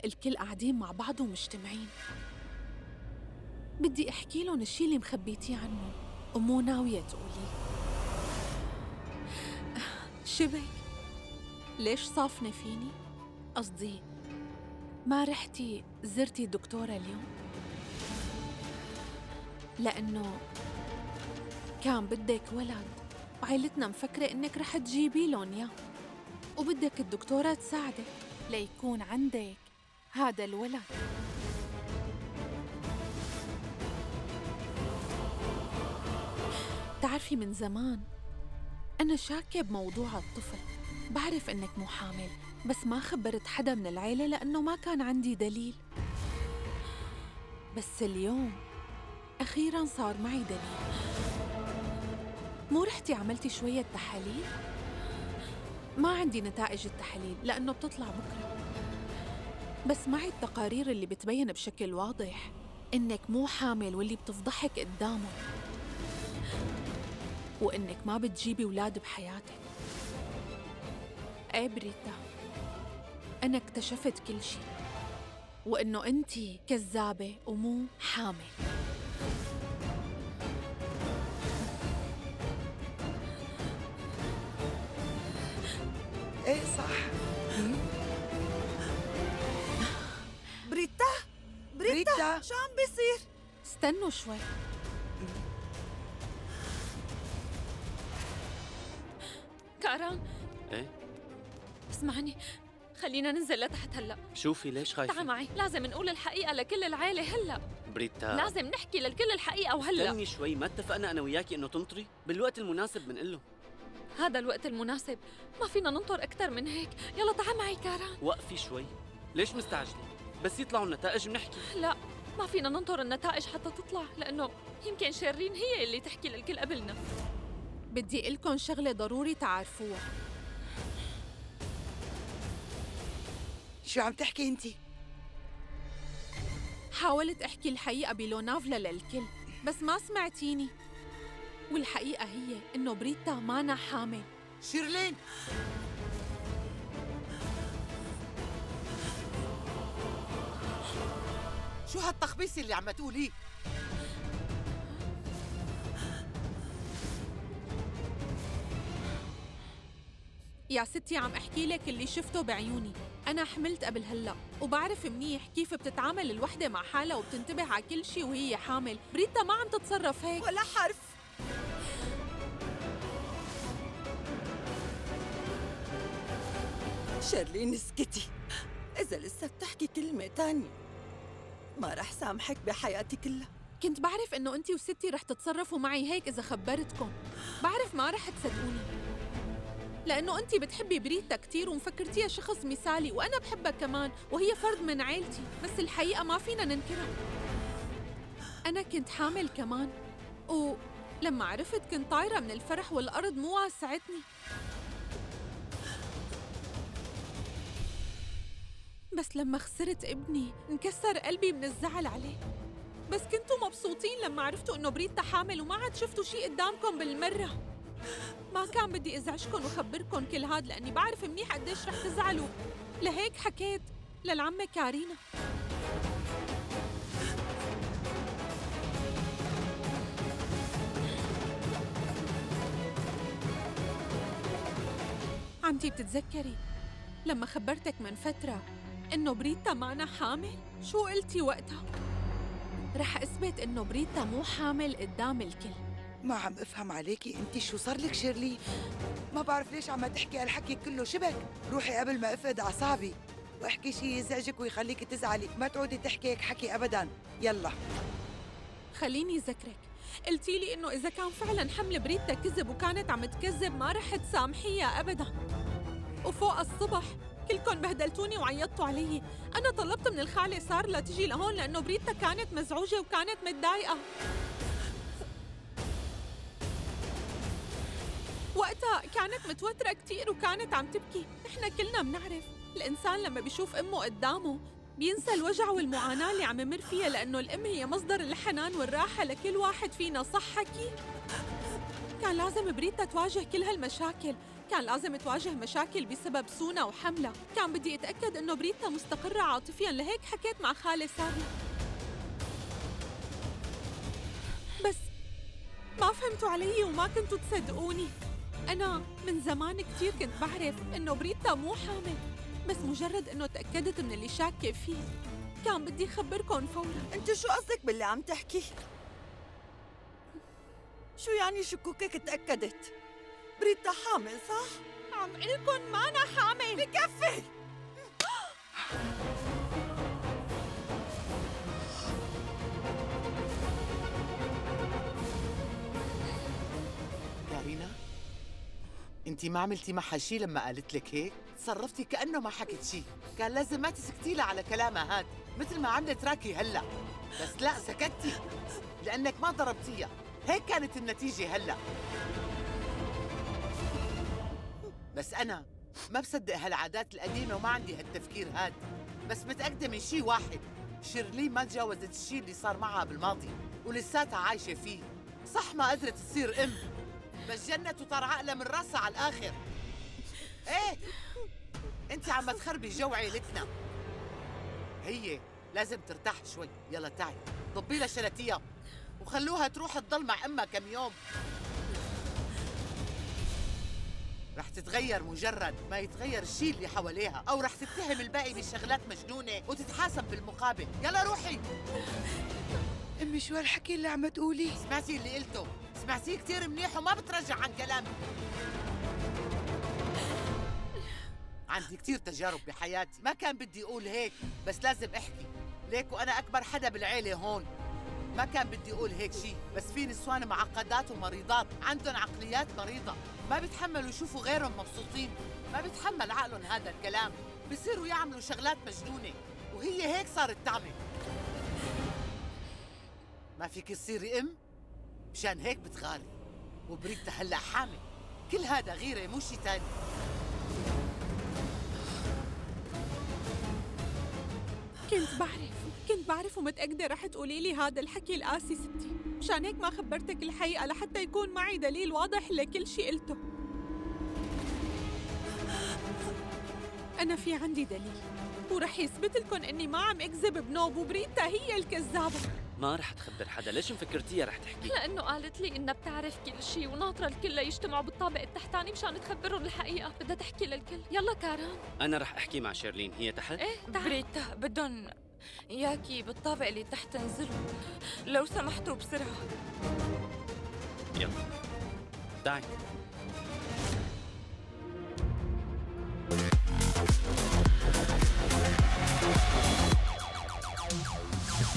الكل قاعدين مع بعض ومجتمعين. بدي احكي لهم الشي اللي مخبيتيه عنه ومو ناوية تقولي. شبك؟ ليش صافنة فيني؟ قصدي ما رحتي زرتي الدكتورة اليوم؟ لأنه كان بدك ولد وعيلتنا مفكرة إنك رح تجيبي لهم ياه، وبدك الدكتورة تساعدك ليكون عندك هذا الولد. تعرفي من زمان أنا شاكة بموضوع الطفل. بعرف إنك مو حامل، بس ما خبرت حدا من العيلة لأنه ما كان عندي دليل. بس اليوم أخيراً صار معي دليل. مو رحتي عملتي شوية تحاليل؟ ما عندي نتائج التحاليل لأنه بتطلع بكرة، بس معي التقارير اللي بتبين بشكل واضح إنك مو حامل واللي بتفضحك قدامه، وإنك ما بتجيبي أولاد بحياتك. إيه بريتا، أنا اكتشفت كل شي، وإنه أنتي كذابة ومو حامل. ايه صح. بريتا شو عم بيصير؟ استنوا شوي. كاران. ايه؟ اسمعني، خلينا ننزل لتحت هلا. شوفي ليش خايفة؟ تعا معي، لازم نقول الحقيقة لكل العيلة هلا. بريتا لازم نحكي للكل الحقيقة وهلا. استني شوي، ما اتفقنا أنا وياكي إنه تنطري؟ بالوقت المناسب بنقله. هذا الوقت المناسب، ما فينا ننطر أكثر من هيك. يلا تعا معي كاران. وقفي شوي، ليش مستعجلة؟ بس يطلعوا النتائج بنحكي. لا، ما فينا ننطر النتائج حتى تطلع، لأنه يمكن شيرين هي اللي تحكي للكل قبلنا. بدي أقلكن شغلة ضروري تعرفوها. شو عم تحكي انتي؟ حاولت أحكي الحقيقة بلونافلا للكل، بس ما سمعتيني. والحقيقة هي إنه بريتا مانا حامل. شيرلين، شو هالتخبيص اللي عم تقوليه؟ يا ستي عم أحكي لك اللي شفته بعيوني. أنا حملت قبل هلأ، وبعرف منيح كيف بتتعامل الوحدة مع حالها وبتنتبه على كل شي وهي حامل. بريتا ما عم تتصرف هيك ولا حرف. شيرلين اسكتي، إذا لسه بتحكي كلمة تانية ما رح سامحك بحياتي كلها. كنت بعرف إنه أنتي وستي رح تتصرفوا معي هيك إذا خبرتكم. بعرف ما رح تصدقوني، لأنه أنتي بتحبي بريتا كتير ومفكرتيها شخص مثالي، وأنا بحبها كمان وهي فرد من عيلتي، بس الحقيقة ما فينا ننكرها. أنا كنت حامل كمان، ولما عرفت كنت طايرة من الفرح والأرض مو واسعتني. بس لما خسرت ابني انكسر قلبي من الزعل عليه. بس كنتوا مبسوطين لما عرفتوا إنه بريتا حامل وما عاد شفتوا شي قدامكم بالمرة. ما كان بدي ازعجكم وخبركم كل هاد، لاني بعرف منيح قديش رح تزعلوا، لهيك حكيت للعمة كارينا. عمتي بتتذكري لما خبرتك من فترة إنه بريتا معنا حامل؟ شو قلتي وقتها؟ رح أثبت إنه بريتا مو حامل قدام الكل. ما عم افهم عليكي انتي، شو صار لك شيرلين؟ ما بعرف ليش عم تحكي هالحكي كله. شبك روحي قبل ما افقد اعصابي واحكي شي يزعجك ويخليكي تزعلي. ما تعودي تحكي هيك حكي ابدا. يلا خليني ذكرك، قلتي لي إنه إذا كان فعلاً حمل بريتا كذب وكانت عم تكذب ما رح تسامحيها أبداً. وفوق الصبح كلكن بهدلتوني وعيطتوا علي. أنا طلبت من الخالة سارة تجي لهون لأنه بريتا كانت مزعوجة وكانت متضايقة. وقتها كانت متوترة كتير وكانت عم تبكي. نحن كلنا بنعرف الإنسان لما بيشوف أمه قدامه بينسى الوجع والمعاناة اللي عم يمر فيها، لأنه الأم هي مصدر الحنان والراحة لكل واحد فينا. صح حكي؟ كان لازم بريتا تواجه كل هالمشاكل كان لازم تواجه مشاكل بسبب سونا وحملة. كان بدي أتأكد إنه بريتا مستقرة عاطفياً، لهيك حكيت مع خالة سارة. بس ما فهمتوا علي وما كنتوا تصدقوني. أنا من زمان كتير كنت بعرف إنه بريتا مو حامل، بس مجرد إنه تأكدت من اللي شاكة فيه كان بدي أخبركن فوراً. انت شو قصدك باللي عم تحكي؟ شو يعني شكوكك تأكدت؟ بريتا حامل صح؟ عم قلكن ما أنا حامل. بكفي. كارينا، انتي ما عملتي معها شي لما قالت لك هيك؟ تصرفتي كأنه ما حكت شي، كان لازم ما تسكتي لها على كلامها هاد مثل ما عملت راكي هلا. بس لا، سكتتي لأنك ما ضربتيها، هيك كانت النتيجة هلا. بس أنا ما بصدق هالعادات القديمة وما عندي هالتفكير هاد، بس متأكدة من شي واحد، شيرلين ما تجاوزت الشي اللي صار معها بالماضي ولساتها عايشة فيه. صح ما قدرت تصير أم، بس جنت وطار عقلها من راسها على الآخر. ايه، انت عم تخربي جو عيلتنا. هي لازم ترتاح شوي. يلا تعي ضبي لها شلاتيها وخلوها تروح تضل مع امها كم يوم. رح تتغير مجرد ما يتغير الشيء اللي حواليها، او رح تتهم الباقي بشغلات مجنونه وتتحاسب بالمقابل. يلا روحي. أمي شو هالحكي اللي عم تقولي؟ سمعتي اللي قلته؟ سمعتيه كثير منيح وما بترجع عن كلامي. عندي كثير تجارب بحياتي، ما كان بدي أقول هيك بس لازم أحكي. ليك وأنا أكبر حدا بالعيلة هون، ما كان بدي أقول هيك شيء، بس في نسوان معقدات ومريضات عندهم عقليات مريضة، ما بيتحملوا يشوفوا غيرهم مبسوطين، ما بيتحمل عقلهم هذا الكلام، بصيروا يعملوا شغلات مجنونة، وهي هيك صارت تعمل. ما فيك تصيري أم؟ مشان هيك بتغاري، وبريتا هلأ حامل. كل هذا غيرة مو شي تاني. كنت بعرف ومتأكدة رح تقولي لي هذا الحكي القاسي ستي، مشان هيك ما خبرتك الحقيقة لحتى يكون معي دليل واضح لكل شي قلته. أنا في عندي دليل ورح يثبت لكم إني ما عم أكذب بنوب، وبريتا هي الكذابة. ما رح تخبر حدا. ليش مفكرتيها رح تحكي؟ لأنه قالت لي إنها بتعرف كل شيء وناطرة الكل ليجتمعوا بالطابق التحتاني مشان تخبرهم الحقيقة. بدها تحكي للكل. يلا كاران. أنا رح أحكي مع شيرلين. هي تحت؟ إيه تعال. بريتا بدهم ياكي بالطابق اللي تحت تنزلوا لو سمحتوا بسرعة. يلا تعي.